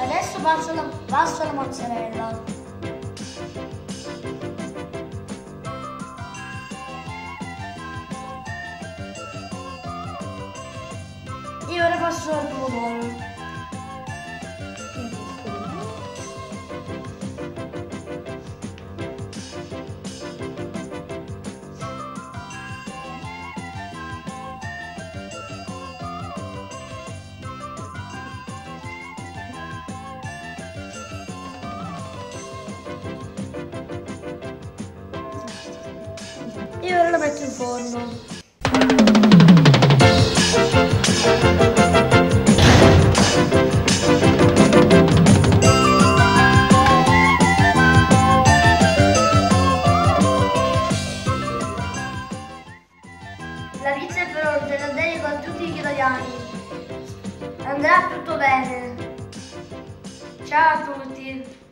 adesso passo la mozzarella. E ora passo al pomodoro. E ora lo metto in forno. La pizza è pronta, la dedico a tutti gli italiani. Andrà tutto bene. Ciao a tutti.